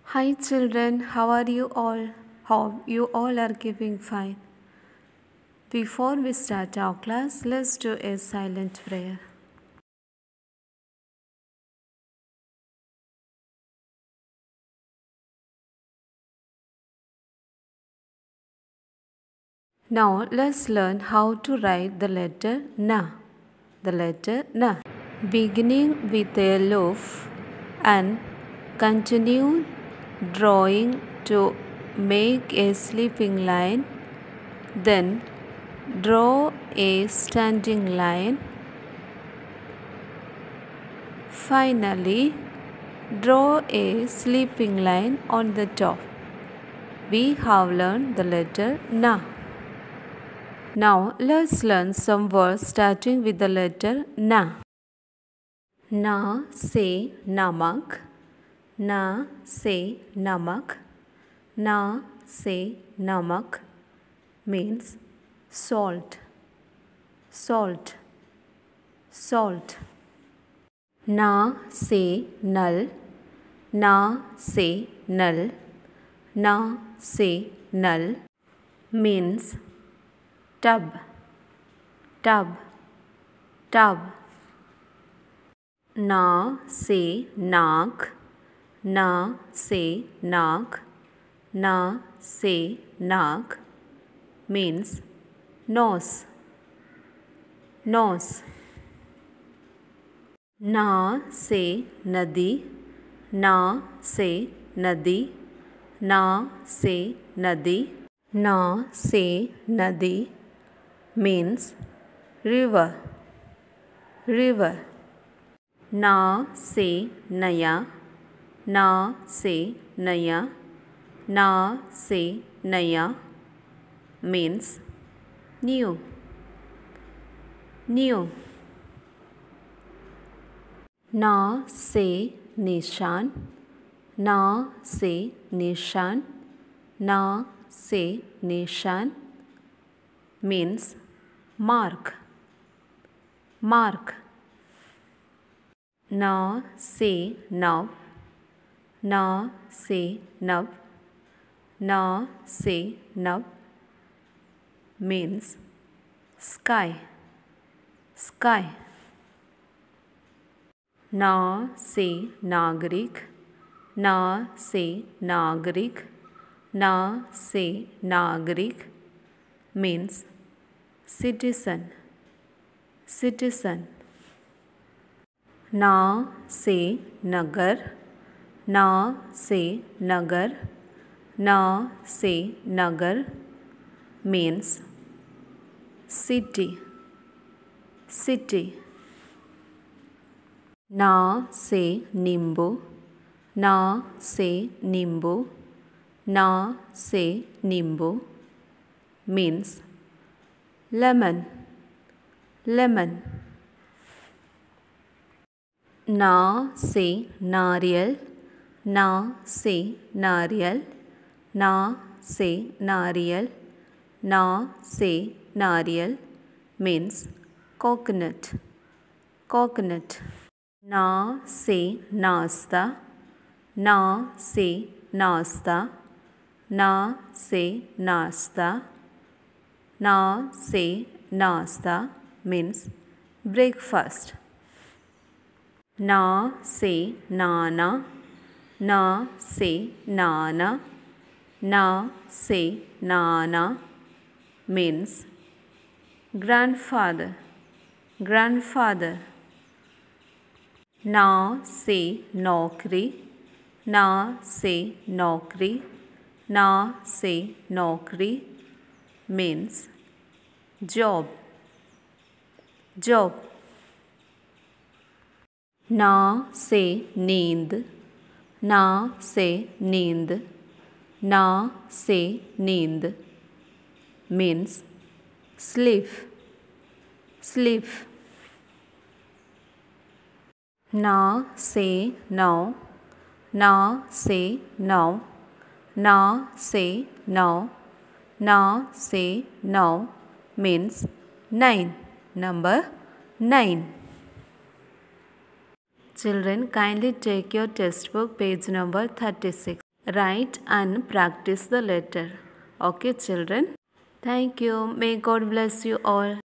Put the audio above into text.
Hi children, how are you all? Hope you all are keeping fine. Before we start our class, let's do a silent prayer. Now let's learn how to write the letter Na. The letter Na. Beginning with a loaf and continue drawing to make a sleeping line. Then draw a standing line. Finally, draw a sleeping line on the top. We have learned the letter Na. Now let's learn some words starting with the letter Na. Na se namak. Na se namak. Na se namak means salt. Salt. Salt. Na se nal. Na se nal. Na se nal means tub. Tub. Tub. Na se naak. Na se naak. Na se naak means nose. Nose. Na se nadi. Na se nadi. Na se nadi. Na se nadi means river. River. Na se naya. Na se naya. Na se naya means new. New. Na se nishan. Na se nishan. Na se nishan means mark. Mark. Na se nav. Na se nav. Na se nav means sky. Sky. Na se nagrik. Na se nagrik. Na se nagrik means citizen. Citizen. Na se nagar. Na se nagar. Na se nagar means city. City. Na se nimbu. Na se nimbu. Na se nimbu means lemon. Lemon. Na se nariyal. Na se nariyal. Na se nariyal. Na se nariyal means coconut. Coconut. Na se nasta. Na se nasta. Na se nasta. Na se nasta means breakfast. Na se nana. Na se nana. Na se nana means grandfather. Grandfather. Na se naukri. Na se naukri. Na se naukri means job. Job. Na se neend. Na se neend. Na se neend means sleep. Sleep. Na se now. Na se now. Na se now. Na se now means 9. Number 9. Children, kindly take your textbook page number 36. write and practice the letter. Okay, children? Thank you. May God bless you all.